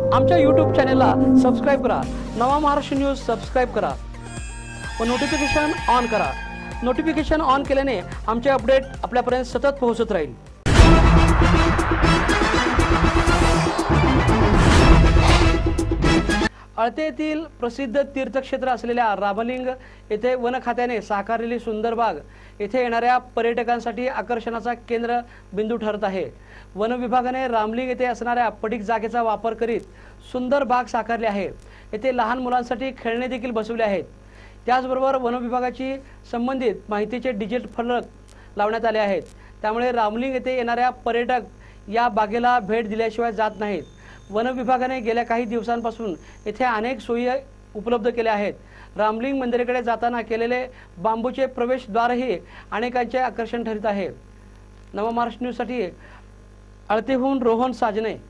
आमच्या यूट्यूब चॅनेलला सबस्क्राईब करा। नवा महाराष्ट्र न्यूज सबस्क्राईब करा व नोटिफिकेशन ऑन करा। नोटिफिकेशन ऑन केल्याने आमचे अपडेट आपल्यापर्यंत सतत पोहोचत राहील। अळते येथील प्रसिद्ध तीर्थक्षेत्र असलेल्या रामलिंग येथे वन खात्याने साकारलेली सुंदर बाग येथे येणाऱ्या पर्यटकांसाठी आकर्षणाचा केंद्र बिंदू ठरत आहे। वन विभागाने रामलिंग येथे असणाऱ्या पडीक जागेचा वापर करीत सुंदर बाग साकारली आहे। येथे लहान मुलांसाठी खेळणे देखील बसवले आहेत। त्याचबरोबर वन विभागाची संबंधित माहितीचे डिजिटल फलक लावण्यात आले आहेत। त्यामुळे रामलिंग येथे येणाऱ्या पर्यटक या बागेला भेट दिल्याशिवाय जात नाहीत। वन विभागाने गेल्या काही दिवसांपासून येथे अनेक सोयी उपलब्ध केल्या आहेत। रामलिंग मंदिराकडे जाताना केलेले बांबूचे प्रवेशद्वारही अनेकांचे आकर्षण ठरत आहे। नवा महाराष्ट्र न्यूजसाठी अळतेहून रोहन साजने।